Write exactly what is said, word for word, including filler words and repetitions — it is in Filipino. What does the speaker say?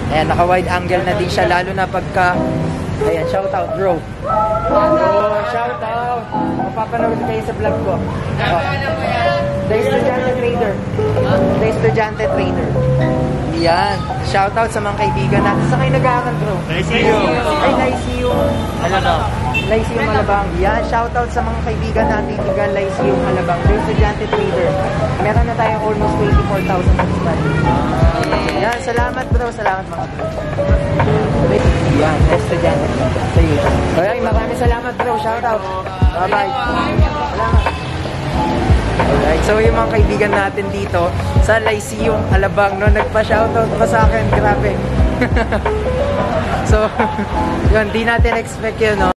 Ayan, naka-wide angle na din siya, lalo na pagka... Ayan, shout out, bro. Bro, shout out. Mapapanood kayo sa vlog ko. Oh. The Estudyante Trader. The Estudyante Trader. Yan. Shout out sa mga kaibigan natin. Sa kayo nag-aaral, bro? Lyceum. Ay, Lyceum. Malabang. Lyceum Malabang. Yan. Shout out sa mga kaibigan natin. Tiga Lyceum Malabang. The Estudyante Trader. Meron na tayong almost twenty-four thousand subscribers. Yan. Salamat, bro. Salamat, mga bro. Yan. Estudyante Trader. Sa YouTube. Okay, maraming salamat, bro. Shout out. Bye-bye. Salamat. Alright, so yung mga kaibigan natin dito sa Lyceum Alabang, no, nagpa-shoutout pa sa akin, grabe. So, yun, di natin expect yun, no.